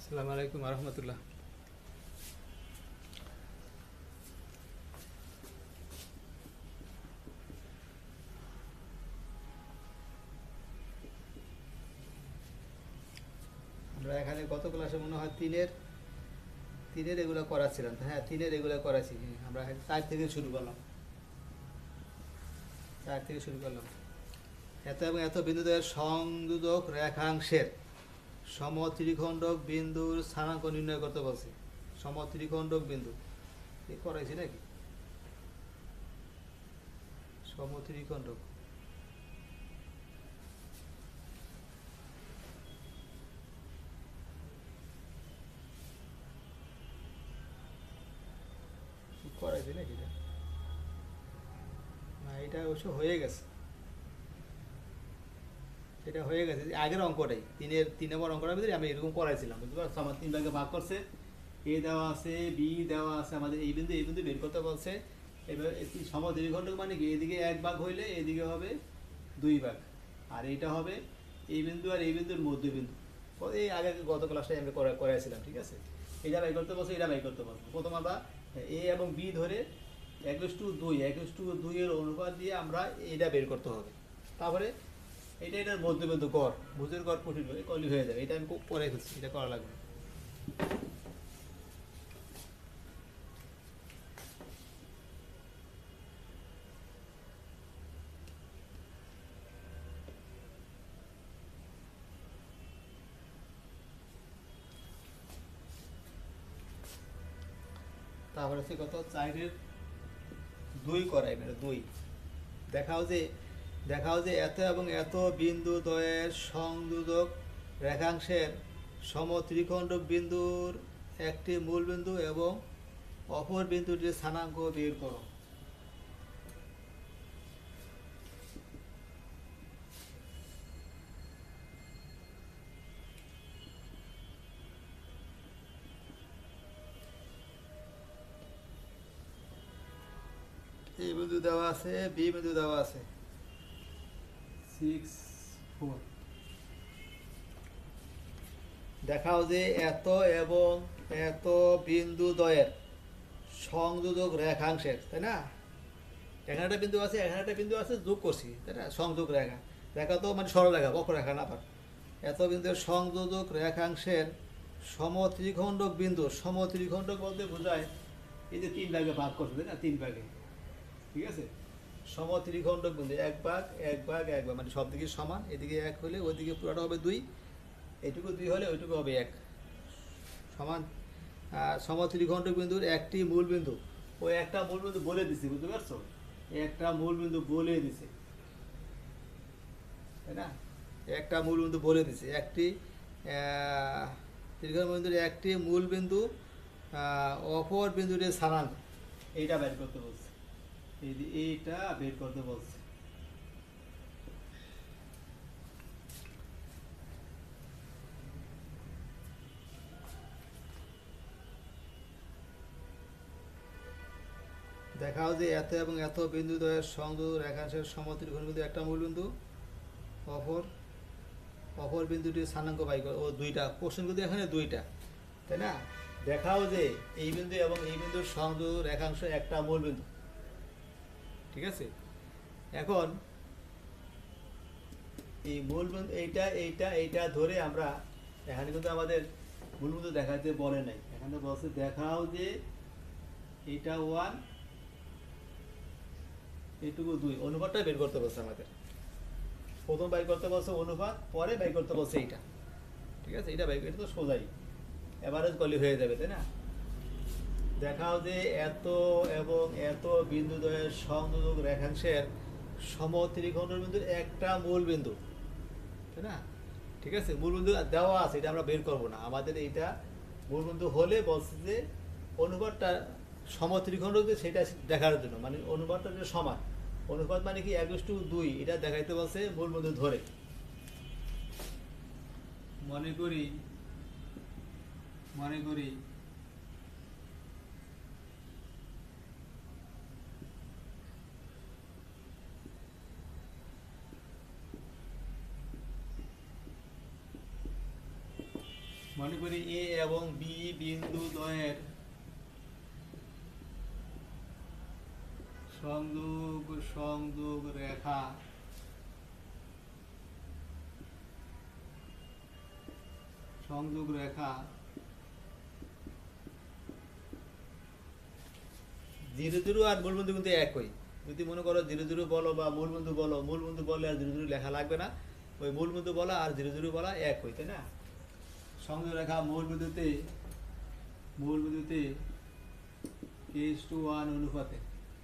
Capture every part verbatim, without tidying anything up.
আসসালামু আলাইকুম রহমতুল্লাহ। আমরা এখানে গত ক্লাসে মনে হয় তিনের তিনের এগুলো করাচ্ছিলাম। হ্যাঁ, তিনের এগুলো করাচ্ছি। আমরা চার থেকে শুরু করলাম চার থেকে শুরু করলাম এত এবং এত বিন্দুদের সংযোজক রেখাংশের সমত্রিখণ্ডক বিন্দুর স্থানাঙ্ক নির্ণয় করতে বলছি। সমত্রিখণ্ডক বিন্দু এ করাইছি নাকি? সমত্রিখণ্ডক করাইছি নাকি? এটা না, এটা অবশ্য হয়ে গেছে। এটা হয়ে গেছে আগের অঙ্কটাই, তিনের তিন নম্বর অঙ্কটার ভিতরে আমি এরকম করাইছিলাম। বুঝতে পারছো? আমার তিন ভাগে ভাগ করছে, এ দেওয়া আছে, বি দেওয়া আছে, আমাদের এই বিন্দু এই বিন্দু বের করতে বলছে। এবার সমদ্বিখণ্ডক মানে কি, এদিকে এক ভাগ হইলে এদিকে হবে দুই ভাগ, আর এইটা হবে এই বিন্দু আর এই বিন্দুর মধ্যবিন্দু। এই আগে গত ক্লাসটাই আমি করা করাইছিলাম। ঠিক আছে, এটা বাই করতে বলছে, এটা বাই করতে বলছে। প্রথম আমরা এ এবং বি ধরে এক টু দুই এক টু দুইয়ের অনুপাত দিয়ে আমরা এটা বের করতে হবে। তারপরে এটা এটার মধ্যবিন্দু গড়, ভুজের গড় কঠিন হয়ে কলি হয়ে যাবে। এটা আমি খুব পরে খুঁজছি, এটা করা লাগবে। তারপরে হচ্ছে কত, চারের দুই করাই, মানে দুই দেখাও যে দেখাও যে এত এবং এত বিন্দু দ্বয়ের সংযোজক রেখাংশের সমত্রিখণ্ডক বিন্দুর একটি মূল বিন্দু এবং অপর বিন্দুটির স্থানাঙ্ক বের করো। এই বিন্দু দেওয়া আছে, বি বিন্দু দেওয়া আছে সিক্স ফোর। দেখাও যে এত এবং এত বিন্দু দ্বয়ের সংযোজক রেখাংশের, তাই না? এখানে একটা বিন্দু আছে, এখানে একটা বিন্দু আছে, যোগ করছি, তাই না? সংযোগ রেখা, রেখা তো মানে সরলরেখা, বক্ররেখা না। আবার এত বিন্দুর সংযোজক রেখাংশের সমত্রিখণ্ডক বিন্দু, সমত্রিখণ্ডক বলতে বোঝায় এই যে তিন ভাগে ভাগ করছে, তাই না? তিন ভাগে, ঠিক আছে। সমত্রিখণ্ডক বিন্দু এক ভাগ এক ভাগ এক ভাগ, মানে সব দিকে সমান। এদিকে এক হলে ওইদিকে পুরোটা হবে দুই, এইটুকু দুই হলে ওইটুকু হবে এক, সমান। সমত্রিখণ্ডক বিন্দুর একটি মূল বিন্দু, ওই একটা মূল বিন্দু বলে দিছি, বুঝতে পারছো? একটা মূল বিন্দু বলে দিছে, তাই না? একটা মূল বিন্দু বলে দিছে, একটি ত্রিকোণ বিন্দুর একটি মূল বিন্দু অপর বিন্দুটির স্থানাঙ্ক, এইটা বের করতে বলছে। এইটা বের করতে বলছে। দেখাও যে এত এবং এত বিন্দু দ্বয়ের সংযোগ রেখাংশের সমত্রিকোণ বিন্দু একটা মূল বিন্দু, অপর অপর বিন্দুটির স্থানাঙ্ক বাই করো। ও দুইটা কোশ্চেন কিন্তু এখানে দুইটা, তাই না? দেখাও যে এই বিন্দু এবং এই বিন্দুর সংযোগ রেখাংশ একটা মূল বিন্দু, ঠিক আছে। এখন এই মূল বিন্দু এইটা এইটা এইটা ধরে আমরা, এখানে কিন্তু আমাদের মূল বিন্দু দেখাতে বলে নাই, এখানে বলছে দেখাও যে এইটা ওয়ান, এইটুকু দুই, অনুপাতটা বের করতে বলছে আমাদের। প্রথম বাই করতে বলছে অনুপাত, পরে বাই করতে বলছে এইটা, ঠিক আছে। এটা বাই, এটা তো সোজাই এভারেজ কলি হয়ে যাবে, তাই না? দেখাও যে এত এবং এত বিন্দু দ্বয়ের সংযোজক রেখাংশের সমত্রিকোণ বিন্দুর একটা মূল বিন্দু, তাই না? ঠিক আছে, মূল বিন্দু দেওয়া আছে, এটা আমরা বের করবো না। আমাদের এইটা মূল বিন্দু হলে বলছে যে অনুপাতটা সমত্রিকোণ সেটা দেখার জন্য, মানে অনুপাতটা যে সমান, অনুপাত মানে কি এক টু দুই, এটা দেখাইতে বলছে মূল বিন্দু ধরে। মনে করি মনে করি মনে করি এ এবং বি বিন্দু দ্বয়ের সংযোগ সংযোগ রেখা সংযোগ রেখা জিরো জিরো আর মূলবিন্দু কিন্তু একই। যদি মনে করো জিরো জিরো বলো বা মূলবিন্দু বলো, মূলবিন্দু বললে আর জিরো জিরো লেখা লাগবে না, ওই মূলবিন্দু বলা আর জিরো জিরো বলা একই, তাই না? সংযোগ রেখা মূলবিন্দুতে মূলবিন্দুতে কেস টু ওয়ান অনুপাতে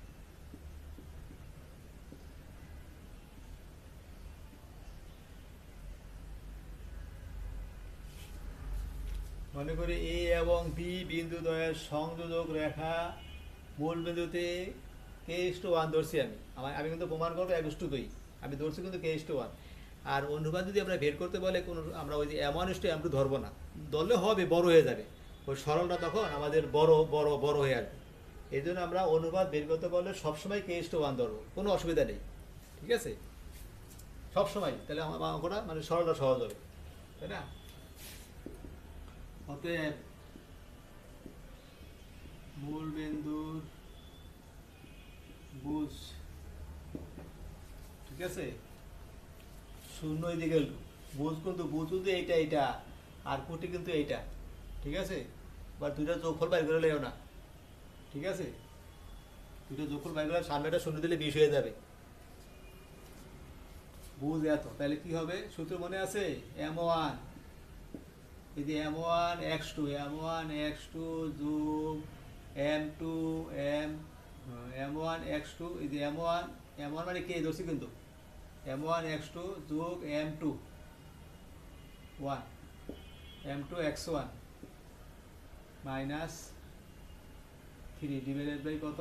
মনে করি এ এবং বি বিন্দু দ্বয়ের সংযোজক রেখা মূল বিন্দুতে কে ইস টু ওয়ান ধরছি আমি আমার আমি কিন্তু প্রমাণ করবো এক ইস টু দুই, আমি ধরছি কিন্তু কে ইস টু ওয়ান। আর অনুপাত যদি আমরা বের করতে বলে কোনো আমরা ওই যে M one is two M two ধরবো না, ধরলে হবে বড় হয়ে যাবে, ওই সরলটা তখন আমাদের বড় বড় বড় হয়ে আসবে। এই জন্য আমরা অনুপাত বের করতে বললে সবসময় কে ইস টু ওয়ান ধরবো, কোনো অসুবিধা নেই, ঠিক আছে? সবসময়, তাহলে আমার অঙ্কটা মানে সরলটা সহজ হবে, তাই না? অতএব মূল বিন্দুর বুঝ, ঠিক আছে, শূন্য এদিকে বুঝ কিন্তু বুঝ কিন্তু এইটা এইটা আর কুটি কিন্তু এইটা, ঠিক আছে? বা দুইটা যোগফল বাইর করে লেও না, ঠিক আছে? দুইটা যোগফল বাইর করে সামনেটা শূন্য দিলে বিশ হয়ে যাবে। বুঝ এত, তাহলে কি হবে সূত্র মনে আছে? এম ওয়ান এই যে M one x two M one x two যোগ M two M M one x two এই যে এম ওয়ান এম ওয়ান মানে কে ধরছি কিন্তু এম ওয়ান এক্স টু যোগ M two one M two x one minus three divided by কত,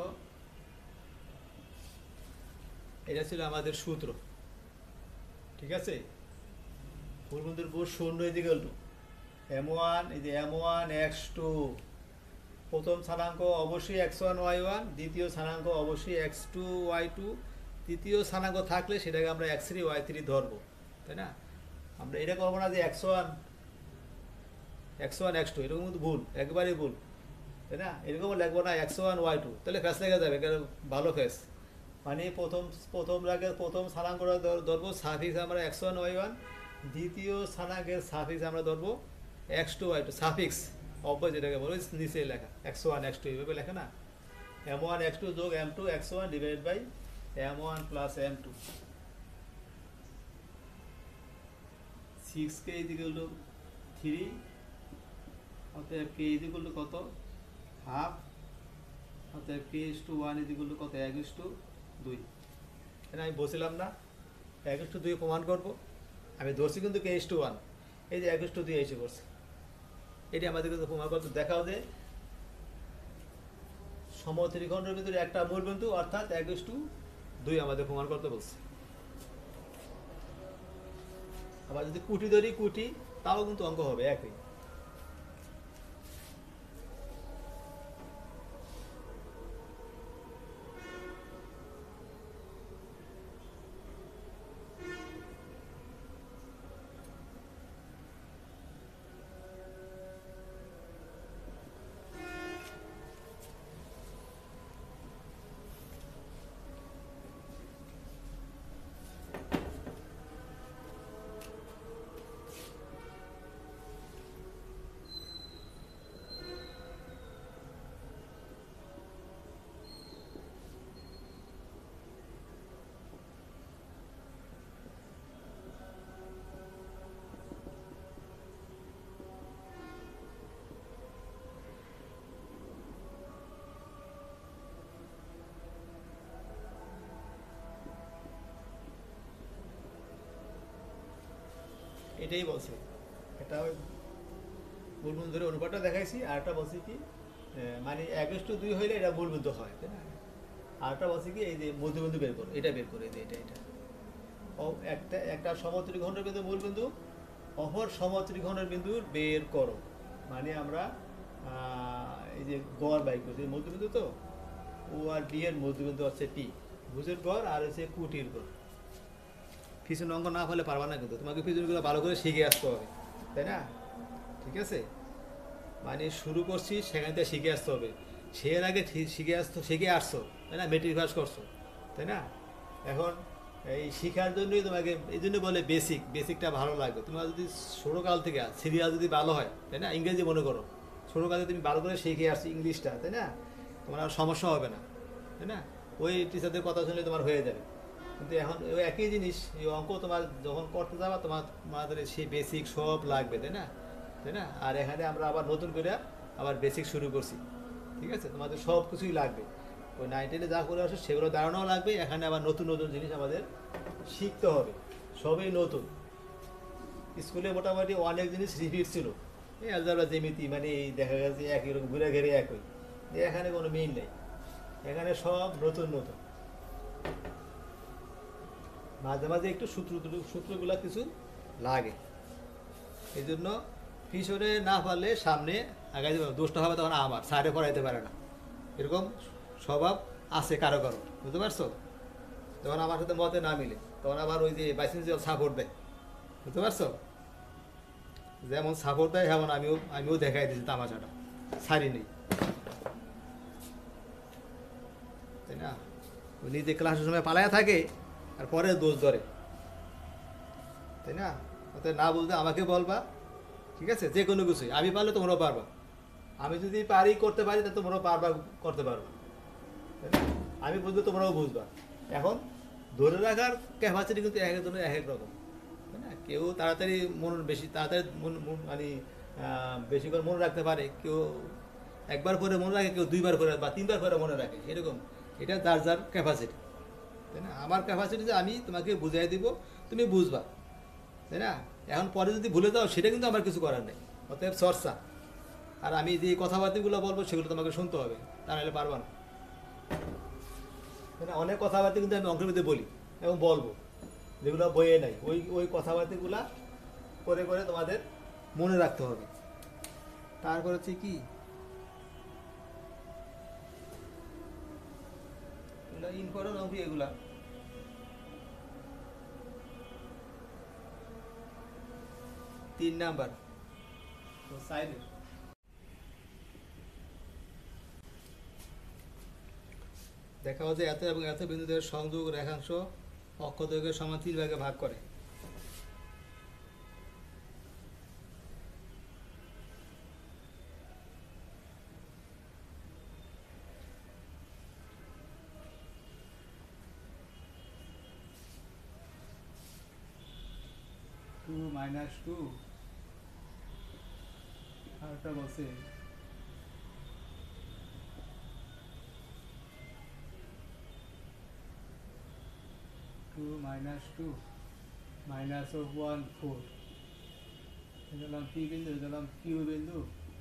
এটা ছিল আমাদের সূত্র, ঠিক আছে? মূলবিন্দুর বুঝ শূন্য এদিকে হলো এম ওয়ান এই যে এম ওয়ান এক্স টু, প্রথম স্থানাঙ্ক অবশ্যই এক্স ওয়ান ওয়াই ওয়ান, দ্বিতীয় স্থানাঙ্ক অবশ্যই এক্স টু ওয়াই টু, তৃতীয় স্থানাঙ্ক থাকলে সেটাকে আমরা এক্স থ্রি ওয়াই থ্রি ধরবো, তাই না? আমরা এটা করবো না যে x one x one x two, এরকম কিন্তু ভুল, একবারই ভুল, তাই না? এরকম লিখবো না এক্স ওয়ান ওয়াই টু, তাহলে ফেস লেগে যাবে, ভালো ফেস, মানে প্রথম প্রথম রাগে প্রথম স্থানাঙ্কটা ধরবো সাফিক্স আমরা এক্স ওয়ান ওয়াই ওয়ান, দ্বিতীয় স্থানাঙ্কের সাফিক্স আমরা ধরবো x two y two, suffix opposite যেটাকে বলো নিচে লেখা এক্স ওয়ান এক্স টু এইভাবে লেখা না, এম ওয়ান এক্স টু যোগ M two x one divide by M one plus M two, six k is equal to three, অতএব কে ইজিক্যাল টু কত হাফ, অতএব k is to one is equal to কত এক is to দুই। এটা আমি বলছিলাম না এক ইস টু দুই প্রমাণ করবো, আমি ধরছি কিন্তু কে ইস টু ওয়ান, এই যে এক ইস টু দুই এসে করছে, এটি আমাদের কিন্তু প্রমাণ করতে দেখাও যে সমত্রিকোণের ভিতরে একটা মূল বিন্দু অর্থাৎ এক ইস টু দুই আমাদের প্রমাণ করতে বলছে। আবার যদি কুটি ধরি কুটি, তাও কিন্তু অঙ্ক হবে একই। এটাই বলছে, এটা মূলবিন্দু ধরে অনুপাতটা দেখাইছি, আর একটা বলছি কি মানে এক ইস টু দুই হইলে এটা মূলবিন্দু হয়, তাই না? আর একটা বলছি কি এই যে মধ্যবিন্দু বের করো, এটা বের করে এটা এটা ও একটা একটা সমত্রিকোণের বিন্দু মূলবিন্দু, অপর সমত্রিকোণের বিন্দু বের করো, মানে আমরা এই যে গড় বাই করছি মধ্যবিন্দু, তো ও আর বি এর মধ্যবিন্দু হচ্ছে পি, ভুজের গড় আর হচ্ছে কুটির গড়। ফিজুন অঙ্ক না হলে পারবা না, কিন্তু তোমাকে ফিজুনগুলো ভালো করে শিখে আসতে হবে, তাই না? ঠিক আছে, মানে শুরু করছি সেখান থেকে শিখে আসতে হবে। সে এর আগে ঠি- শিখে আসতো, শিখে আসছো, তাই না, মেট্রিক পাস করছো, তাই না। এখন এই শিখার জন্যই তোমাকে, এই জন্য বলে বেসিক, বেসিকটা ভালো লাগবে। তোমার যদি ছোটোকাল থেকে সিরিয়াল যদি ভালো হয়, তাই না, ইংরেজি মনে করো, ছোটোকালে তুমি ভালো করে শিখে আসছো ইংলিশটা, তাই না, তোমার আর সমস্যা হবে না, তাই না। ওই টিচারদের কথা শুনলে তোমার হয়ে যাবে। কিন্তু এখন ওই একই জিনিস, এই অঙ্ক তোমার যখন করতে যাবা, তোমার তোমাদের সেই বেসিক সব লাগবে, তাই না, তাই না। আর এখানে আমরা আবার নতুন করে আবার বেসিক শুরু করছি, ঠিক আছে, তোমাদের সব কিছুই লাগবে। ওই নাইন টেনে যা করে আসো সেগুলো দাঁড়ানোও লাগবে, এখানে আবার নতুন নতুন জিনিস আমাদের শিখতে হবে, সবই নতুন। স্কুলে মোটামুটি অনেক জিনিস রিপিট ছিল, এই আলজাবরা জ্যামিতি, মানে এই দেখা গেছে একই রকম ঘুরে ঘেরে একই। এখানে কোনো মিল নেই, এখানে সব নতুন নতুন। মাঝে মাঝে একটু সূত্র সূত্রগুলা কিছু লাগে, এই জন্য পিছনে না পারলে সামনে আগাই দেবে, দোষটা হবে তখন আমার, সাইডে পড়াইতে পারে না, এরকম স্বভাব আছে কারো কারো, বুঝতে পারছো। যখন আমার সাথে মতে না মিলে তখন আবার ওই যে বাইসেন্স সাপোর্ট দেয়, বুঝতে পারছো। যেমন সাপোর্ট দেয় যেমন আমিও আমিও দেখাই দিয়েছি তামাশাটা, ছাড়ি নেই, তাই না। ওই নিজে ক্লাসের সময় পালায়া থাকে আর পরে দোষ ধরে, তাই না। অতএব না বলতে আমাকে বলবা, ঠিক আছে, যে কোনো কিছুই আমি পারলে তোমরাও পারবা, আমি যদি পারি করতে পারি তা তোমরাও পারবা, করতে পারো, তাই না? আমি বুঝবো তোমরাও বুঝবা। এখন ধরে রাখার ক্যাপাসিটি কিন্তু এক একজনের এক এক রকম, তাই না। কেউ তাড়াতাড়ি মন বেশি তাড়াতাড়ি মন মন- মানে আহ, বেশি করে মনে রাখতে পারে, কেউ একবার করে মনে রাখে, কেউ দুইবার করে বা তিনবার করে মনে রাখে, এরকম। এটা যার যার ক্যাপাসিটি, তাই না। আমার ক্যাপাসিটি যে আমি তোমাকে বুঝাই দিব, তুমি বুঝবা, তাই না। এখন পরে যদি ভুলে যাও সেটা কিন্তু আমার কিছু করার নেই, অতএব চর্চা। আর আমি যে কথাবার্তাগুলো বলবো সেগুলো তোমাকে শুনতে হবে, তা নাহলে পারবা না, তাই না। অনেক কথাবার্তা কিন্তু আমি অঙ্কের মধ্যে বলি এবং বলবো, যেগুলো বইয়ে নাই, ওই ওই কথাবার্তাগুলা করে করে তোমাদের মনে রাখতে হবে। তারপর হচ্ছে কি, এগুলা ইম্পর্টেন্ট অঙ্ক, এগুলা তিন নাম্বার সাইডে। দেখা হচ্ছে এত এবং এত বিন্দুদের সংযোগ রেখাংশ অক্ষদৈর্ঘ্যের সমান তিন ভাগে ভাগ করে। টু মাইনাস টু, আরেকটা বলছে two minus two minus of one four, দিলাম পি বিন্দু, দিলাম কিউ বিন্দু।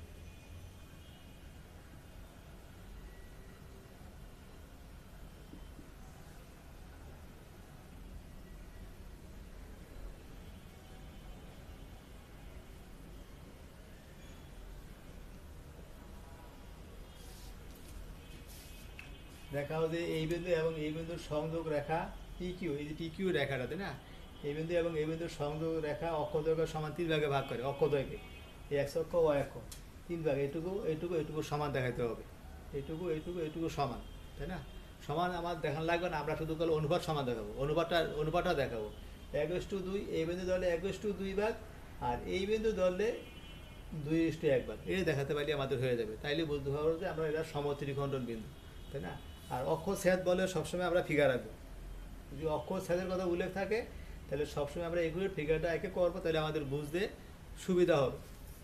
দেখাও যে এই বিন্দু এবং এই বিন্দুর সংযোগ রেখা টি কিউ, এই যে টি কিউ রেখাটা, তাই না, এই বিন্দু এবং এই বিন্দুর সংযোগ রেখা অক্ষদৈর্ঘ্য সমান তিন ভাগে ভাগ করে, অক্ষদৈর্ঘ্যে এই এক্স অক্ষ ও অক্ষ তিন ভাগ, এইটুকু এইটুকু এইটুকু সমান দেখাইতে হবে, এইটুকু এইটুকু এইটুকু সমান, তাই না। সমান আমার দেখানো লাগবে না, আমরা শুধু কালো অনুপাত সমান দেখাবো, অনুপাতটা অনুপাতটা দেখাবো। এক ইস টু দুই, এই বিন্দু ধরলে এক ইস টু দুই ভাগ, আর এই বিন্দু ধরলে দুই ইস টু এক ভাগ, এই দেখাতে পারলে আমাদের হয়ে যাবে। তাইলে বুঝতে পারবো যে আমরা এটা সমত্রিখণ্ডন বিন্দু, তাই না। আর অক্ষ ছেদ বলে সবসময় আমরা ফিগার রাখবো, যদি অক্ষ ছেদের কথা উল্লেখ থাকে তাহলে সবসময় আমরা এগুলোর ফিগারটা একে করবো, তাহলে আমাদের বুঝতে সুবিধা হবে।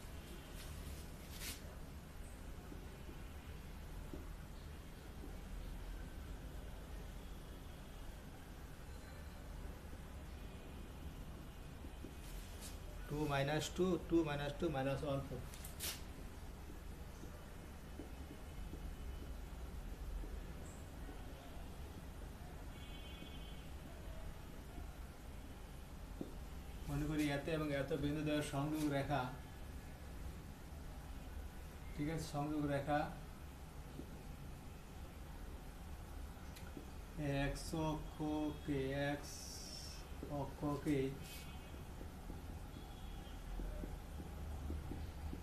Two minus two, two minus two minus one four. মনে করি এত এবং এত বিন্দু দেওয়ার সংযোগ রেখা, ঠিক আছে, সংযোগ রেখা এক্স অক্ষকে এক্স অক্ষকে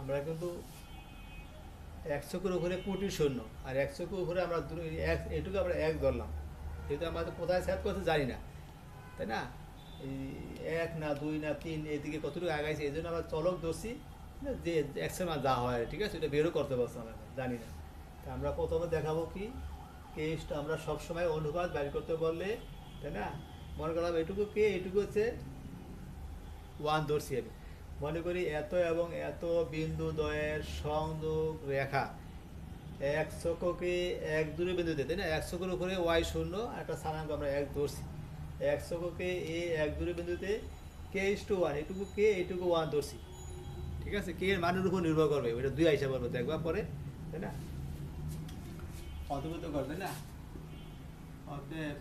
আমরা কিন্তু এক চোখের উপরে কোটি শূন্য আর এক চোখের উপরে আমরা দু- এক এটুকু আমরা এক ধরলাম, যেহেতু আমাদের কোথায় সেট করতে জানি না, তাই না? এই এক না দুই না তিন এদিকে কতটুকু আগাইছে এই জন্য আমরা চলক ধরছি, না, যে একশো মা যা হয়, ঠিক আছে, এটা বেরও করতে পারছি আমরা জানি না। তা আমরা প্রথমে দেখাবো কি কেসটা আমরা সবসময় অনুপাত বের করতে বললে, তাই না, মনে করলাম এটুকু কে এটুকু হচ্ছে ওয়ান ধরছি আমি, মনে করি এত এবং এত বিন্দু দ্বয়ের সংযোগ রেখা এক চককে এক দূরে বিন্দুতে, তাই না, এক চকের উপরে ওয়াই শূন্য একটা স্থানাঙ্ক আমরা এক ধরছি, এক চককে এ এক দূরে বিন্দুতে কে ইস টু ওয়ান, এটুকু কে এটুকু ওয়ান ধরছি, ঠিক আছে, কে এর মানের উপর নির্ভর করবে, ওইটা দুই হিসাব করবো দেখবার পরে, তাই না, অন্তর্ভুক্ত করবে না। অতএব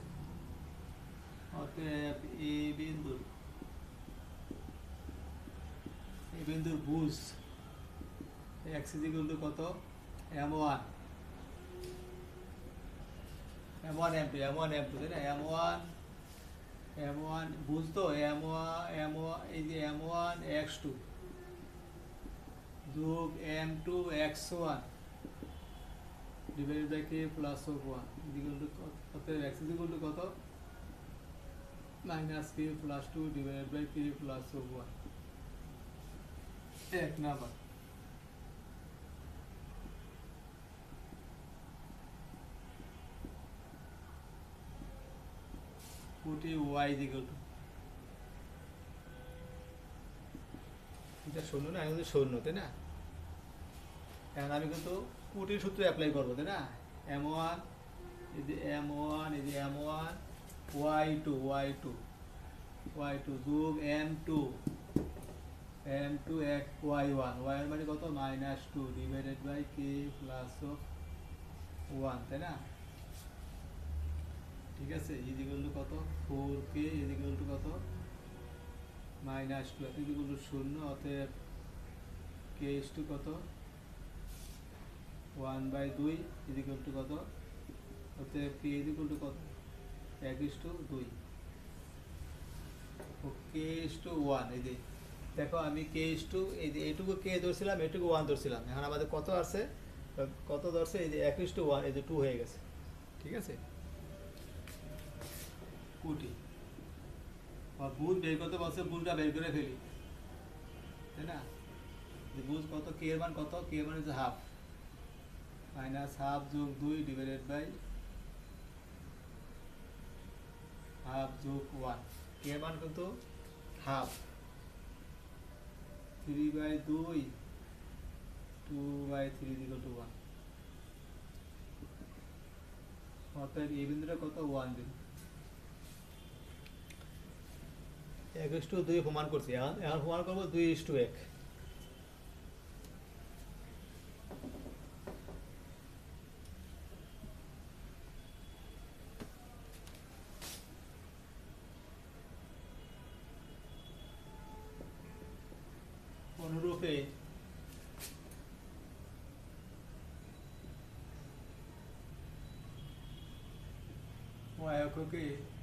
অতএব এই বিন্দুর এই বিন্দুর ভুজ এক্স ইজ ইকুয়াল টু কত, M one M one M two M one M two তাই না, এম ওয়ান এম ওয়ান বুঝতো, এম ওয়ান এম ওয়ান এই যে এম ওয়ান এক্স টু যোগ M two x one divided by k plus of one equal to অতএব x is equal to কত, minus k plus two divided by k plus of one. এক number কোটি y equal to, এটা শূন্য না, আমি কিন্তু শূন্য, তাই না, এখন আমি কিন্তু কোটির সূত্র অ্যাপ্লাই করবো, তাই না, এম ওয়ান এই যে এম ওয়ান এই যে M one y two y two y two যোগ এম টু এম টু এক ওয়াই ওয়ান ওয়াই এর মানে কত, minus two divided by k plus of one, তাই না, ঠিক আছে, ইজ ইকুয়াল টু কত, four k is equal to কত, minus two is equal to শূন্য, অতএব কে ইজ টু কত, ওয়ান বাই দুই ইজ ইকুয়াল টু কত, অতএব কে ইজ ইকুয়াল টু কত, এক ইজ টু দুই, ও কে ইজ টু ওয়ান। এই যে দেখো আমি কে ইজ টু এই যে এটুকু কে ধরছিলাম এটুকু ওয়ান ধরছিলাম, এখন আমাদের কত আছে, কত ধরছে, এই যে এক ইজ টু ওয়ান এই যে টু হয়ে গেছে, ঠিক আছে, কোটি আর বুঝ বের করতে বলছে, বুঝটা বের করে ফেলি, তাই না, যে বুঝ কত, কে এর মান কত, কে এর মান হচ্ছে হাফ, মাইনাস হাফ যোগ দুই ডিভাইডেড বাই হাফ যোগ ওয়ান, কে এর মান কিন্তু হাফ, থ্রি বাই দুই two by three equal to one, অর্থাৎ এই বিন্দুটা কত, ওয়ান বিন্দু, এক ইস টু দুই প্রমাণ করছি, এখন এখন প্রমাণ করবো দুই ইস টু এক, অনুরূপে y এককে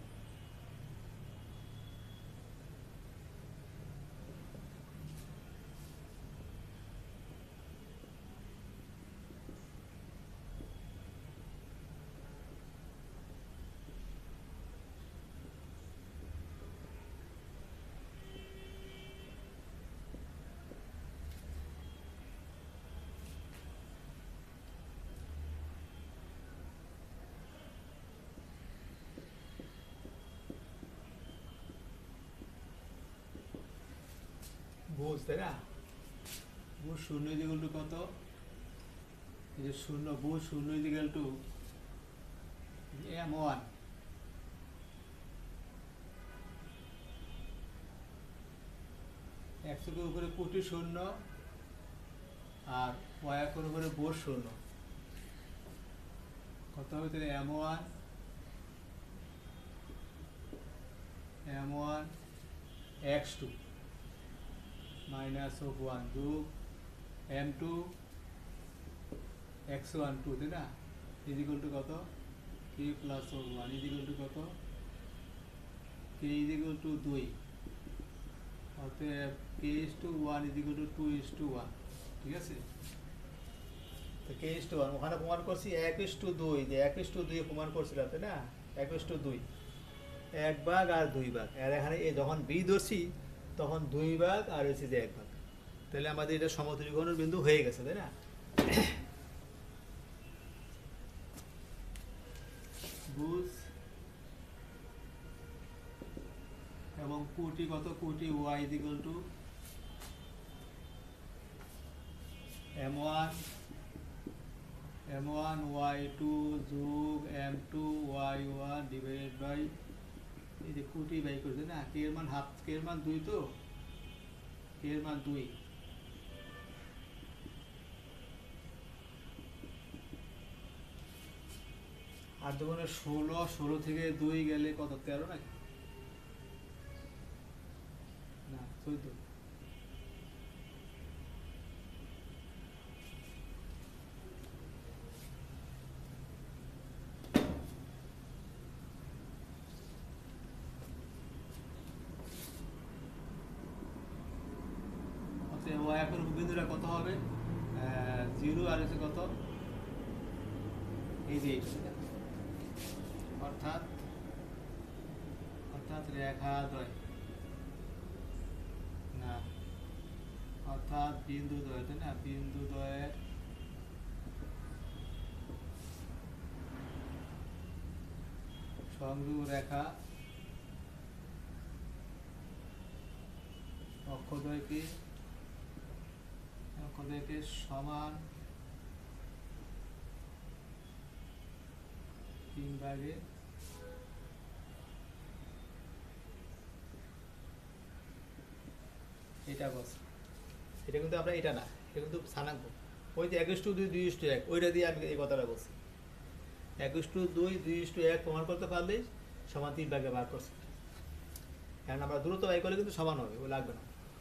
বুঝ, তাই না, বুঝ শূন্য ইকুয়াল টু কত, এই যে শূন্য বুঝ শূন্য ইকুয়াল টু এম ওয়ান একশোর উপরে কোটি শূন্য আর ওয়াই একের উপরে বোস শূন্য, কত হবে তাহলে M one M one x two minus of one যোগ M two x one two, তাই না, ইজ ইকুয়াল টু কত, k plus of one is equal to কত, কে ইজ ইকুয়াল টু দুই, অতএব k is to one is equal to two is to one, ঠিক আছে? তো কে ইস টু ওয়ান ওখানে প্রমাণ করছি এক ইস টু দুই, যে এক ইস টু দুই প্রমাণ করছিলাম তাই না, এক ইস টু দুই, এক ভাগ আর দুই ভাগ, আর এখানে এ যখন বি ধরছি তখন দুই ভাগ আর হচ্ছে যে এক ভাগ, তাহলে আমাদের এটা সমত্রিকোণের বিন্দু হয়ে গেছে তাই না? বুঝ এবং কোটি কত, কোটি y equal to M one M one y two যোগ M two y one divided by, এই যে কোটি বাই করছে না, কে এর মান হাফ, কে এর মান দুই, তো কে এর মান দুই, আর যখন ষোলো, ষোলো থেকে দুই গেলে কত, তেরো নাকি না চোদ্দ, এখন বিন্দুটা কত হবে, জিরো আর হচ্ছে কত, এই যে অর্থাৎ অর্থাৎ রেখা দ্বয় না, অর্থাৎ বিন্দু দ্বয় তাই না, বিন্দু দ্বয়ের সংযোগ রেখা অক্ষদ্বয়কে অক্ষদ্বয়কে সমান তিন ভাগে এটা বস, এটা কিন্তু আমরা এটা না, এটা কিন্তু স্থানাঙ্ক, ওই যে এক ইস টু দুই, দুই ইস টু এক, ওইটা দিয়ে আমি এই কথাটা বলছি, এক ইস টু দুই, দুই ইস টু এক প্রমাণ করতে পারলেই সমান তিন ভাগে ভাগ করছে, কারণ আমরা দূরত্ব বাই করলে কিন্তু সমান হবে, ও লাগবে না।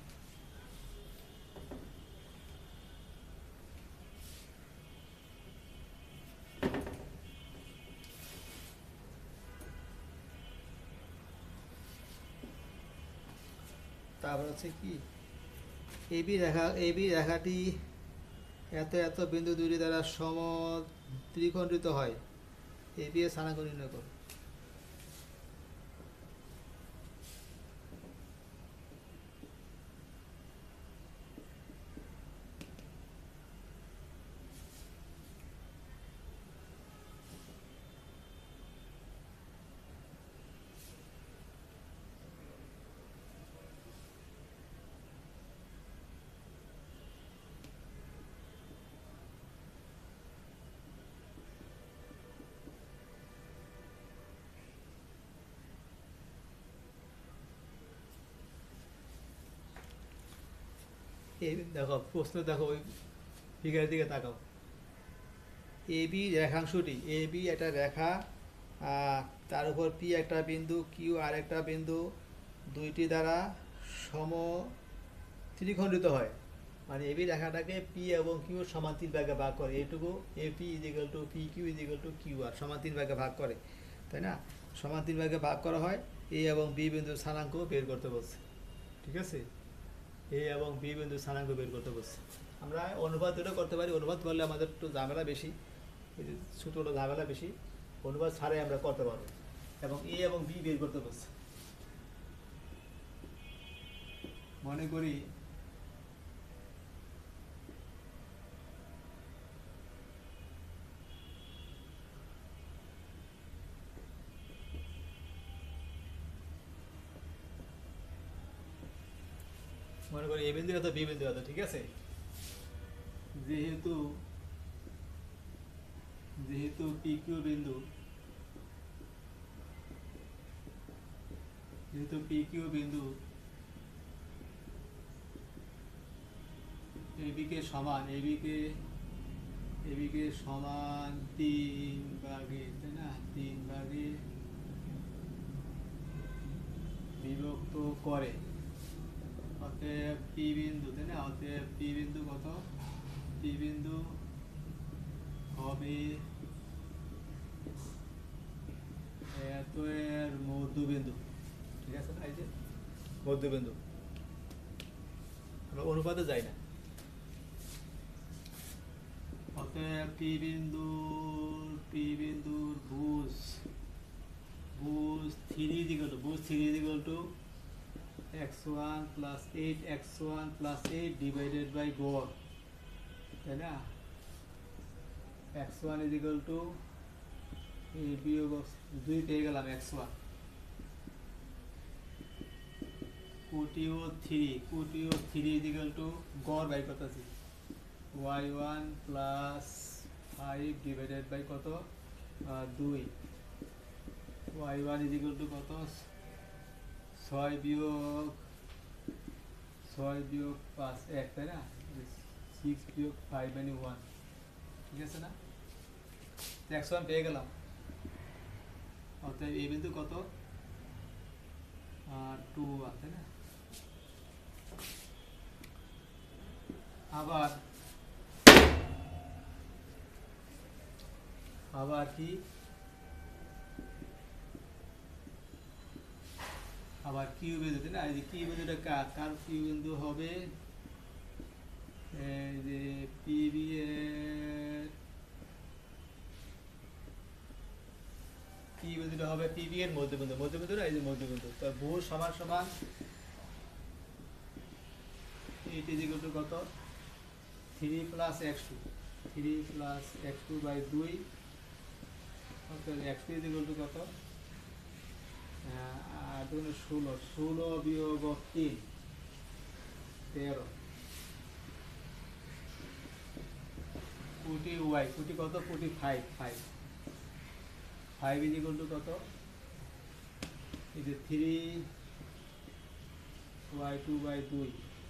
তারপর হচ্ছে কি, এবি রেখা, এবি রেখাটি এত এত বিন্দু দুটি দ্বারা সম ত্রিখণ্ডিত হয়, এবি এর স্থানাঙ্ক নির্ণয় করো। এই দেখো প্রশ্ন, দেখো ওই ফিগারের দিকে তাকাও, এবি রেখাংশটি, এবি একটা রেখা, তার উপর পি একটা বিন্দু, কিউ আর একটা বিন্দু, দুইটি দ্বারা সম ত্রিখণ্ডিত হয়, মানে এবি রেখাটাকে পি এবং কিউ সমান তিন ভাগে ভাগ করে, এইটুকু A P is equal to P Q is equal to Q আর সমান তিন ভাগে ভাগ করে তাই না, সমান তিন ভাগে ভাগ করা হয়, এ এবং বি বিন্দুর স্থানাঙ্ক বের করতে বলছে, ঠিক আছে, এ এবং বি বিন্দু স্থানাঙ্ক বের করতে বলছে। আমরা অনুপাত দুটো করতে পারি, অনুপাত করলে আমাদের একটু ঝামেলা বেশি, ছোটো ঝামেলা বেশি, অনুপাত ছাড়াই আমরা করতে পারবো, এবং এ এবং বি বের করতে বলছে। মনে করি মনে করি এ বিন্দু কত, বি বিন্দু কত, ঠিক আছে, যেহেতু যেহেতু পি কিউ বিন্দু যেহেতু পি কিউ বিন্দু এবি কে সমান, এবি কে এবি কে সমান তিন ভাগে তাই না, তিন ভাগে বিভক্ত করে, অতএব পি বিন্দু তাই না, অতএব পি বিন্দু কত, পি বিন্দু হবে এত এর মধ্যবিন্দু, ঠিক আছে না, এই যে মধ্যবিন্দু, আমরা অনুপাতে যাই না, অতএব পি বিন্দুর পি বিন্দুর ভুজ ভুজ থ্রি ইজ ইকুয়াল টু ভুজ three is equal to x one plus eight x one plus eight divided by গড়, তাই না? X one is equal to এই বিয়োগ দুই পেয়ে গেলাম এক্স ওয়ান, কোটিও থ্রি কোটিও থ্রি ইজ ইকুয়াল টু গড় বাই কত আছে y one plus five divided by কত দুই, y one is equal to কত ছয় বিয়োগ ছয় বিয়োগ পাঁচ এক, তাই না? সিক্স বিয়োগ ফাইভ মানে ওয়ান, ঠিক আছে না? এক্স ওয়ান পেয়ে গেলাম। অর্থাৎ এই বিন্দু কত টু ওয়ান, তাই না? আবার আবার কি আবার কিউ বিন্দু, তাই না? এই যে কিউ বিন্দুটা কার কার কিউ বিন্দু হবে, এই যে পিবি এর কি বিন্দুটা হবে পিবি এর মধ্যবিন্দু, মধ্যবিন্দু না এই যে মধ্যবিন্দু। তো ভুজ সমান সমান এইট ইজ ইকুয়াল টু কত three plus x two, three plus x two by দুই, অর্থাৎ x two is equal to কত আর দুগুণে ষোলো, ষোলো বিয়োগ তিন তেরো, কোটি ওয়াই কোটি কত কোটি five five five is equal to কত এই যে থ্রি ওয়াই টু বাই দুই,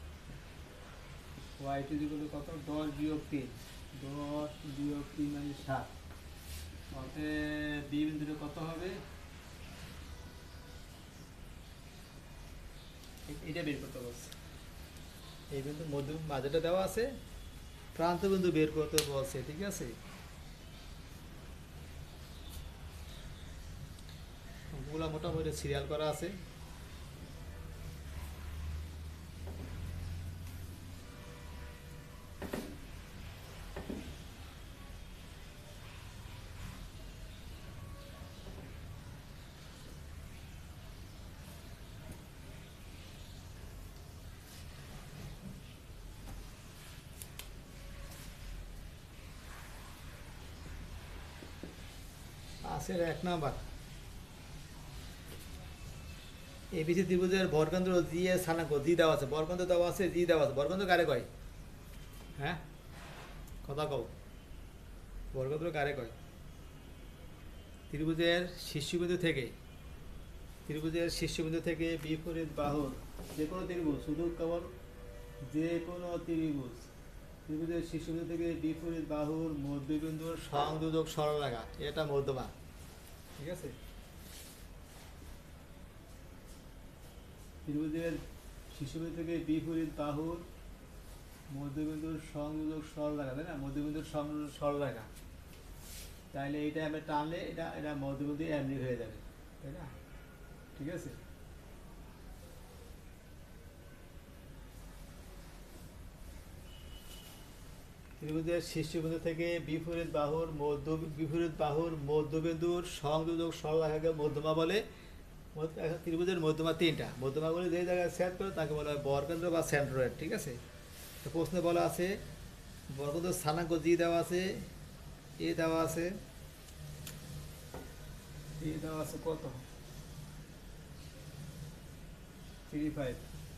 y two is equal to কত দশ বিয়োগ তিন, দশ বিয়োগ তিন মানে সাত। অতএব বি বিন্দুটা কত হবে এটা বের করতে বলছে। এই বিন্দু মধ্য মাঝেটা দেওয়া আছে, প্রান্ত বিন্দু বের করতে বলছে, ঠিক আছে? ওগুলা মোটামুটি সিরিয়াল করা আছে। আছে এক নাম্বার এবিসি ত্রিভুজের বর্গকেন্দ্র জি এর স্থানাঙ্ক জি দেওয়া আছে, বর্গকেন্দ্র দেওয়া আছে, জি দেওয়া আছে। বর্গকেন্দ্র কারে কয়? হ্যাঁ কথা কও, বর্গকেন্দ্র কারে কয়? ত্রিভুজের শীর্ষবিন্দু থেকে ত্রিভুজের শীর্ষবিন্দু থেকে বিপরীত বাহুর যে কোনো ত্রিভুজ, শুধু কেবল যে কোনো ত্রিভুজ ত্রিভুজের শীর্ষবিন্দু থেকে বিপরীত বাহুর মধ্যবিন্দুর সংযোজক সরলরেখা, এটা মধ্যমা, ঠিক আছে? ত্রিভুজের শীর্ষবিন্দু থেকে বিপরীত বাহুর মধ্যবিন্দুর সংযোজক সরলরেখা, তাই না? মধ্যবিন্দুর সংযোজক সরলরেখা, তাহলে এটা আমরা টানলে এটা এটা মধ্যবিন্দু এমনি হয়ে যাবে, তাই না? ঠিক আছে? ত্রিভুজের শীর্ষবিন্দু থেকে বিপরীত বাহুর মধ্য বিপরীত বাহুর মধ্যবিন্দুর সংযোজক সরলরেখাকে মধ্যমা বলে। ত্রিভুজের মধ্যমা তিনটা, মধ্যমাগুলি যে জায়গায় সেট করে তাকে বলা হয় বর্গকেন্দ্র বা সেন্ট্রয়েড, ঠিক আছে? তো প্রশ্নে বলা আছে বর্গকেন্দ্র স্থানাঙ্ক জি দেওয়া আছে, এ দেওয়া আছে, এ দেওয়া আছে কত থ্রি ফাইভ,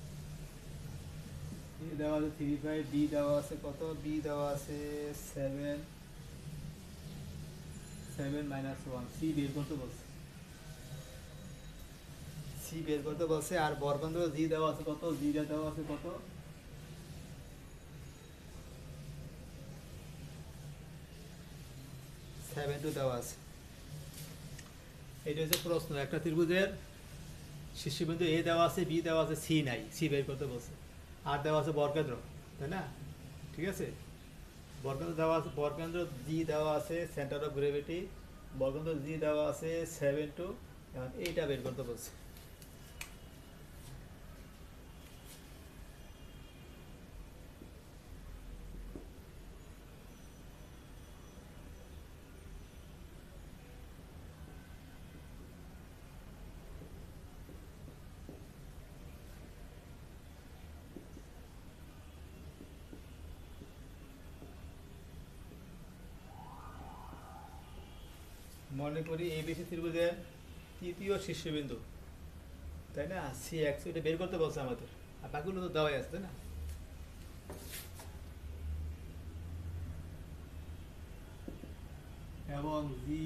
এ দেওয়া আছে থ্রি ফাইভ, বি দেওয়া আছে কত বি দেওয়া আছে seven, seven minus one, C বের করতে বলছে, সি বের করতে বলছে। আর বর্গকেন্দ্র জি দেওয়া আছে কত, জি দেওয়া আছে কত সেভেন টু দেওয়া আছে। এটা হচ্ছে প্রশ্ন, একটা ত্রিভুজের শীর্ষবিন্দু এ দেওয়া আছে, বি দেওয়া আছে, সি নাই, সি বের করতে বলছে। আর দেওয়া আছে বর্গকেন্দ্র, তাই না? ঠিক আছে, বর্গকেন্দ্র দেওয়া আছে, বর্গকেন্দ্র জি দেওয়া আছে সেন্টার অফ গ্রেভিটি, বর্গকেন্দ্র জি দেওয়া আছে সেভেন টু, এখন এইটা বের করতে বলছে। মনে করি এবিসি ত্রিভুজের তৃতীয় শীর্ষবিন্দু, তাই না, সি এক্স, এটা বের করতে বলছে আমাদের, আর বাকিগুলো তো দেওয়াই আছে, তাই না। এবং জি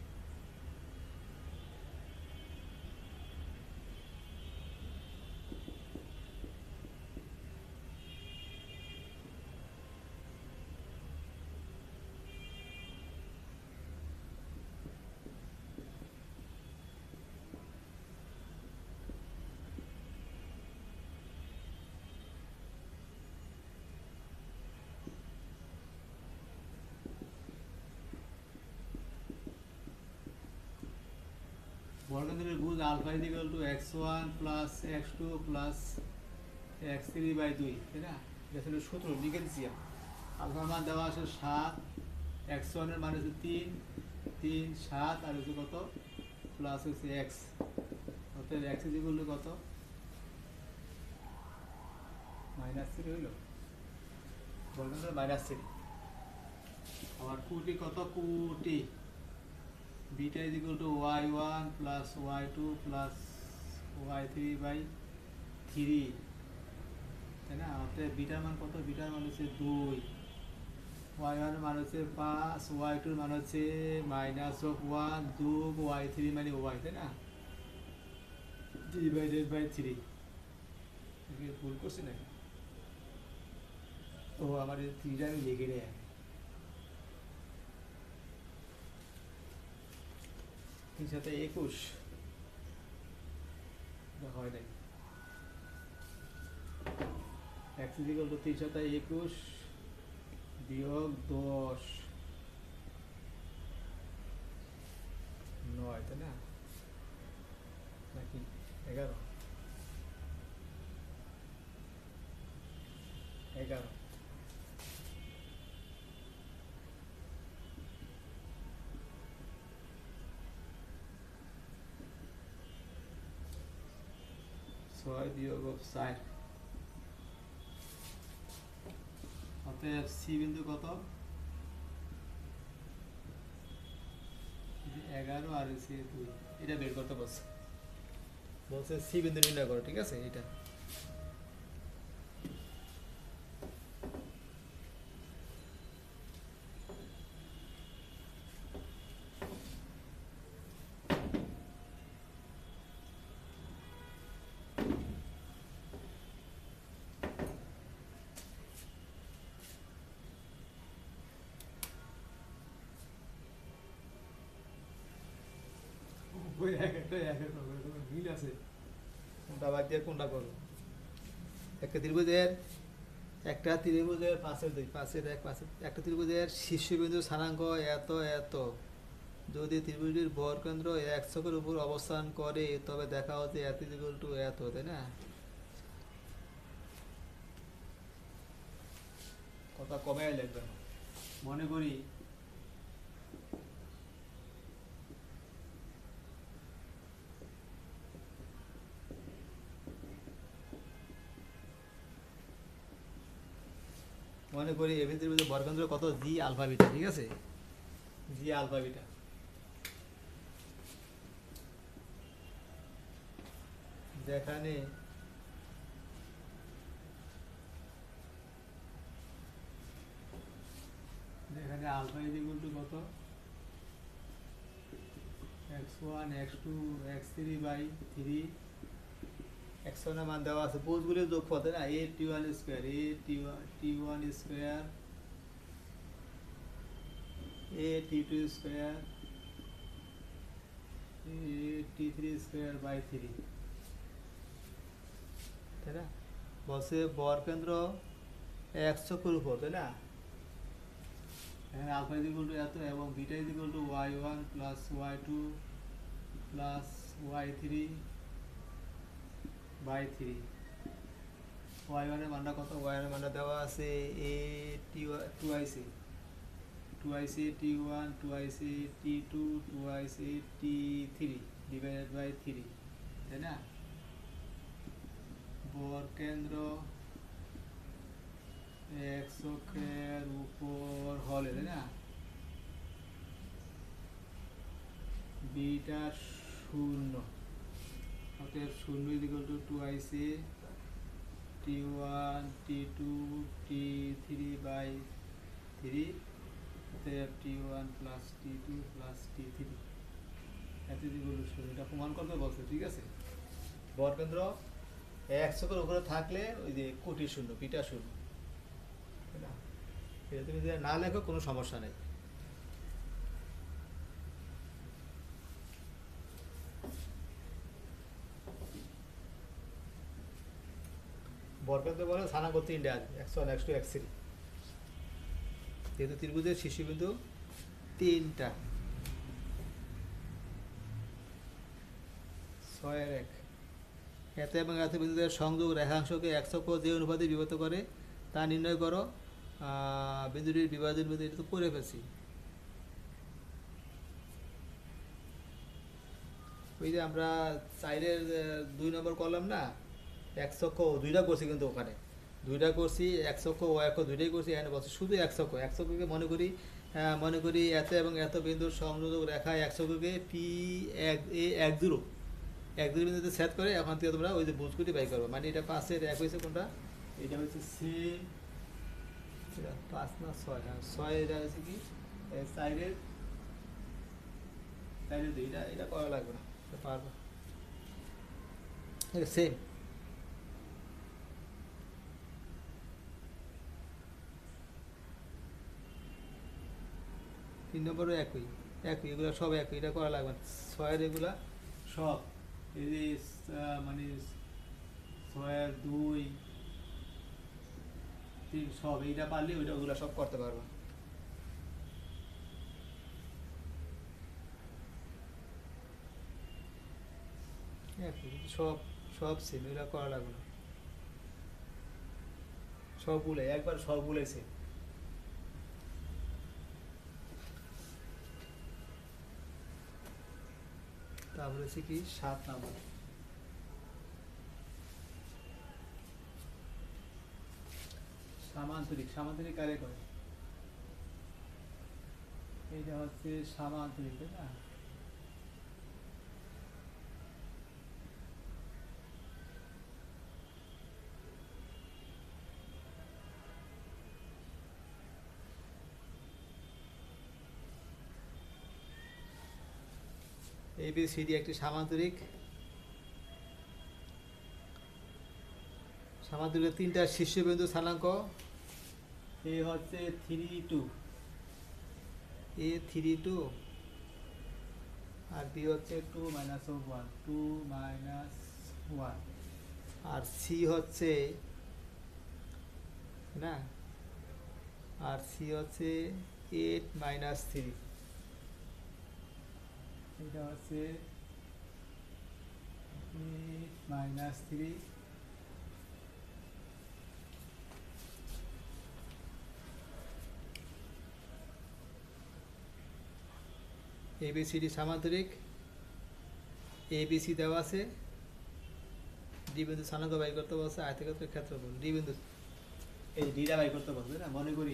বর্গকেন্দ্রের ভুজ alpha is equal to x one plus x two plus x three by দুই, তাই না। এটা ছিল সূত্র, লিখে দিচ্ছি। আলফার মান দেওয়া আছে সাত, এক্স ওয়ানের মান হচ্ছে তিন, তিন সাত, আর হচ্ছে কত প্লাস হচ্ছে এক্স, অর্থাৎ এক্স ইজ ইকুয়াল টু কত মাইনাস থ্রি হইল, বর্গকেন্দ্রের মাইনাস থ্রি। আবার কুটি কত, কুটি beta is equal to y one plus y two plus y three by three, তাই না। অর্থাৎ বিটার মান কত, বিটার মান হচ্ছে দুই, ওয়াই ওয়ানের মান হচ্ছে পাঁচ, ওয়াই টুর মান হচ্ছে মাইনাস অফ ওয়ান যোগ ওয়াই থ্রি মানে ওয়াই, তাই না, ডিভাইডেড বাই থ্রি। ভুল করছি নাকি? ও আমার এই থ্রিটা আমি লিখে রে, তিন সাথে একুশ হয় নাই, এক্স ইজ ইকুয়াল টু তিন সাথে একুশ বিয়োগ দশ নয়, তাই না, নাকি এগারো, এগারো ছয় বিয়োগ চার, অতএব সি বিন্দু কত এগারো আর সি দুই, এটা বের করতে বলছে, বলছে সি বিন্দু নির্ণয় করো, ঠিক আছে। এটা মিল আছে, কোনটা বাদ দিয়ে কোনটা করো। একটা ত্রিভুজের একটা ত্রিভুজের পাশের দুই, পাশের এক, পাশের একটা ত্রিভুজের শীর্ষবিন্দু স্থানাঙ্ক এত এত, যদি ত্রিভুজটির বর্গকেন্দ্র এক ছকের উপর অবস্থান করে তবে দেখা হচ্ছে এত ইকুয়াল টু এত, তাই না। কথা কমে লিখবেন, মনে করি মনে করি এবি ত্রিভুজের বর্গকেন্দ্র কত, জি আলফা বিটা, ঠিক আছে, জি আলফা বিটা। যেখানে যেখানে আলফা ইজ ইকুয়াল টু কত x one x two x three by three, x ওয়ানের মান দেওয়া আছে, বুঝগুলির যোগফল, তাই না, a t one square, a t one t one square, a t two square, a t three square by three, তাই না। বলছে বর্গকেন্দ্র এক ছকের উপর, তাই না। এখানে আলফা ইজ ইকুয়াল টু এত এবং beta is equal to y one plus y two plus y three by three. Y ওয়ানের মানটা কত, ওয়াই ওয়ানের মানটা দেওয়া আছে a t two IC, two IC t one, two IC t two, two IC t three divided by three, তাই না। বর্গকেন্দ্র এক ছকের উপর হলে, তাই না, বিটা শূন্য, অতএব শূন্য is equal to two I C t one t two t three by three, অতএব t one plus t two plus t three এত ইকুয়াল টু শূন্য। এটা প্রমাণ করতে বলছে, ঠিক আছে। বরকেন্দ্র একশোকের উপরে থাকলে ওই যে কোটি শূন্য, বিটা শূন্য, তাই না? এটা তুমি যদি না লেখো কোনো সমস্যা নেই। বরকেন্দ্র বলে স্থানাঙ্ক তিনটে আছে, x one x two x three, যেহেতু ত্রিভুজের শীর্ষবিন্দু তিনটা। ছয়ের এক, এত এবং এত বিন্দুদের সংযোগ রেখাংশকে এক অক্ষ যে অনুপাতে বিভক্ত করে তা নির্ণয় করো। বিন্দুটির বিভাজন বিন্দু, এটা তো করে ফেলছি। ওই যে আমরা চাইলের দুই নম্বর করলাম না, এক অক্ষ দুইটা করছি, কিন্তু ওখানে দুইটা করছি, এক অক্ষ ও এক দুইটাই করছি। এখানে বলছি শুধু এক অক্ষ, এক অক্ষকে মনে করি মনে করি এত এবং এত বিন্দুর সংযোগ রেখা এক অক্ষকে পি এক এ এক দূর এক দুই বিন্দুতে সেট করে এখন থেকে তোমরা ওই যে বুঝগুলি বাই করবো। মানে এটা পাঁচের এক হয়েছে কোনটা, এটা হচ্ছে সি, এটা পাঁচ না ছয়, হ্যাঁ ছয়, এটা হচ্ছে কি সাইডের সাইডের দুই, এটা এটা করা লাগবে না, এটা পারবো, এটা সেম। তিন নম্বরও একই একই, এগুলো সব একই, এটা করা লাগবে না। ছয়ের এগুলা সব এই যে মানে ছয়ের দুই তিন সব এইটা পারলে ওইটা ওগুলো সব করতে পারবো। সব সব সেম, এগুলো করা লাগবে না, সবগুলো একবার সবগুলো সেম। তারপরে হচ্ছে কি সাত নম্বর, সামান্তরিক। সামান্তরিক কারে করে, এইটা হচ্ছে সামান্তরিক, তাই না? এ বি সি ডি একটি সামান্তরিক। সামান্তরিকের তিনটা শীর্ষবিন্দু স্থানাঙ্ক, এ হচ্ছে three two, A three two, আর বি হচ্ছে two minus one, two minus one, আর সি হচ্ছে না, আর সি হচ্ছে এইট মাইনাস থ্রি, এটা হচ্ছে এইট মাইনাস থ্রি। এবিসিডি সামান্তরিক, এবিসি দেওয়া আছে, ডি বিন্দু স্থানাঙ্ক বাই করতে বলছে, আয়তক্ষেত্রের ক্ষেত্রফল ডি বিন্দু, এই ডিটা বাই করতে বলছে না, মনে করি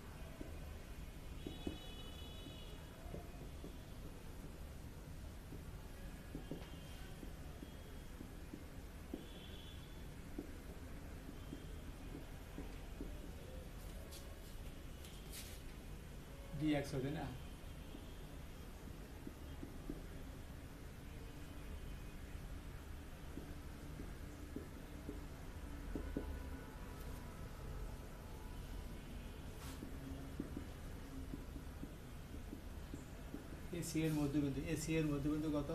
ডি এক্স হবে না, এসি এর মধ্যবিন্দু, এসি এর মধ্যবিন্দু কত,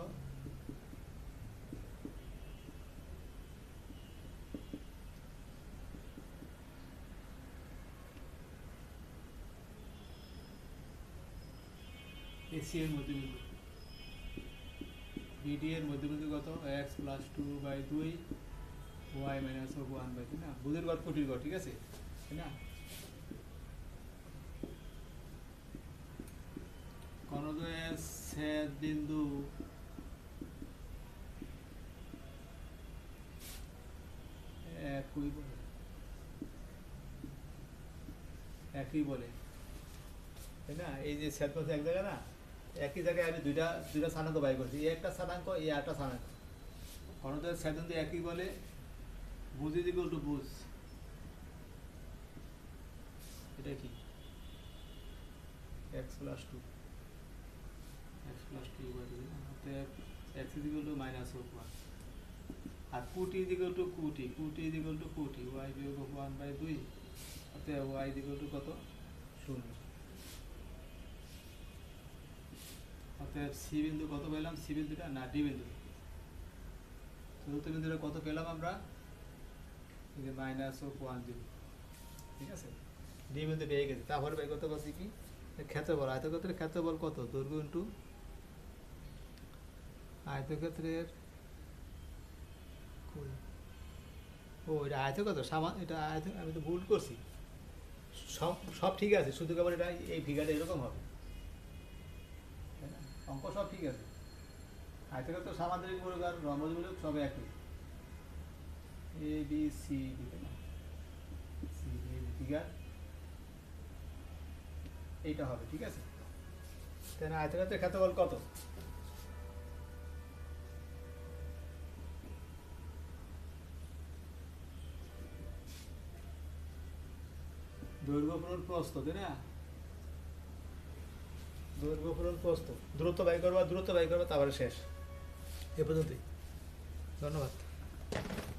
এসি এর মধ্যবিন্দু, বিডি এর মধ্যবিন্দু কত, এক্স প্লাস টু বাই দুই, ওয়াই মাইনাস ওয়ান বাই, তাই না? বুধের ঘর কোটির ঘর, ঠিক আছে, তাই না? কর্ণদ্বয়ের ছেদ বিন্দু একই বলে, একই বলে, তাই না? এই যে ছেদ পথে এক জায়গা না, একই জায়গায় আমি দুইটা দুইটা স্থানাঙ্ক বাই করছি, এই একটা স্থানাঙ্ক, এই একটা স্থানাঙ্ক, ঘনকের ছেদবিন্দু একই বলে বুঝ ইজ ইকুয়াল টু বুঝ। এটা কি x plus two, x plus two by two, অতএব x is equal to minus one, আর কুটি ইজ ইকুয়াল টু কুটি, কুটি ইজ ইকুয়াল টু কুটি, ওয়াই বিয়োগ ওয়ান বাই দুই, অতএব ওয়াই ইজ ইকুয়াল টু কত, শূন্য। অতএব সি বিন্দু কত পেলাম, সি বিন্দুটা না ডি বিন্দু, চতুর্থ বিন্দুটা কত পেলাম আমরা, এই যে মাইনাস ও ওয়ান জিরো, ঠিক আছে, ডি বিন্দু পেয়ে গেছি। তারপরে বের করতে পারছি কি, ক্ষেত্রফল, আয়তক্ষেত্রের ক্ষেত্রফল কত, দৈর্ঘ্য ইন্টু আয়তক্ষেত্রের, ও এটা আয়তক্ষেত্র সামান, এটা আয়ত, আমি তো ভুল করছি, সব সব ঠিক আছে, শুধু কেবল এটা এই ফিগারটা এরকম হবে, তাই না, অঙ্ক সব ঠিক আছে, আয়তক্ষেত্র সামান্তরিক মূলক আর রম্বমূলক সব একই, এ বি সি ডি, তাই না, সি ডি ফিগার এইটা হবে, ঠিক আছে। তাই না, আয়তক্ষেত্রের ক্ষেত্রফল কত, দৈর্ঘ্য পূরণ প্রস্থ, তাই না, দৈর্ঘ্য পূরণ প্রস্থ, দূরত্ব বাই করবা, দূরত্ব বাই করবা, তারপরে শেষ, এ পর্যন্তই, ধন্যবাদ।